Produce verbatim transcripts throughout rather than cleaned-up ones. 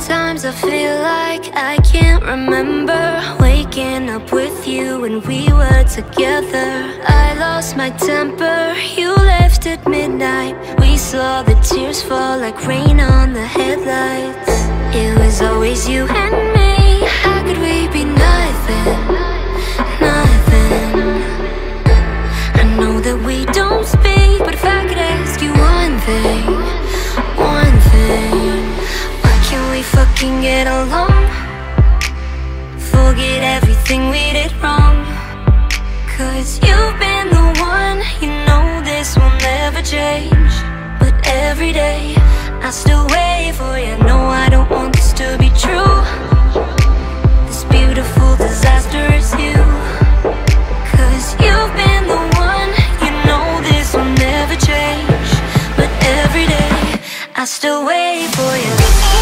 Sometimes I feel like I can't remember waking up with you when we were together. I lost my temper, you left at midnight. We saw the tears fall like rain on the headlights. It was always you and me. How could we be nothing, nothing? I know that we don't speak, but if I could ask you one thing, one thing, why can't we fucking get along? Forget everything we did wrong. Cause you've been the one, you know this will never change. But every day I still wait for you. No, I don't want this to be true. This beautiful disaster is you. Cause you've been the one, you know this will never change. But every day I still wait for you.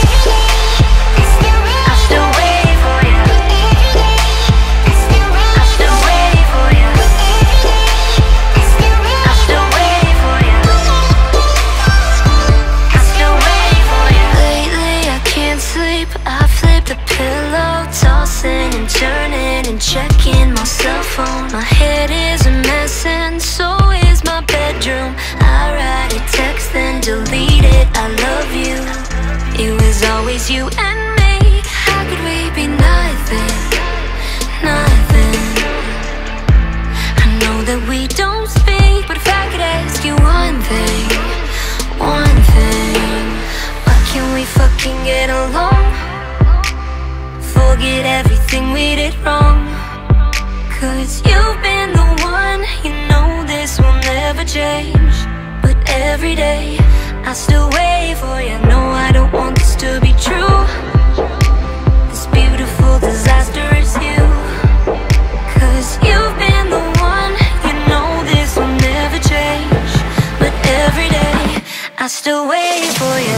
I still wait for you. I still wait for you. I still wait for you. I still wait for you. Lately I can't sleep, I flip the pillow, tossing and turning and checking my cell phone. My head is a mess and so is my bedroom. I write a text then delete it, I love you. It was always you and me. How could we be nothing, nothing? I know that we don't speak, but if I could ask you one thing, one thing, why can't we fucking get along? Forget everything we did wrong. Cause you've been the one, you know this will never change. But every day I still wait for you. No, I don't want this to be true. This beautiful disaster is you. Cause you've been the one, you know this will never change. But every day I still wait for you.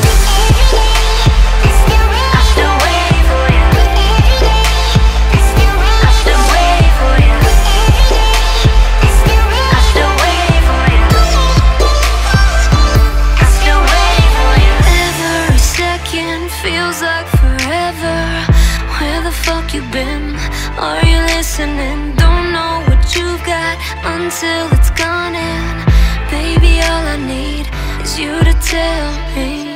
I still wait for you. I still wait for you. I still wait for you. I still wait for you. Every second feels like forever. Where the fuck you been? Are you listening? Don't know what you've got until it's gone. And baby, all I need is you to tell me.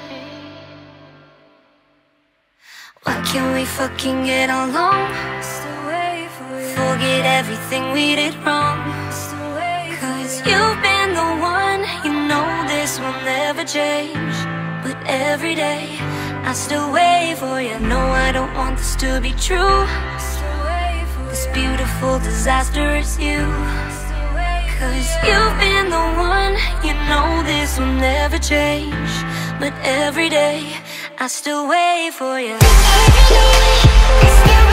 Why can't we fucking get along? Forget everything we did wrong. Cause you've been the one, you know this will never change. But every day I still wait for you. No, I don't want this to be true. This beautiful disaster is you. Cause you've been the one, you know this will never change. But every day I still wait for you.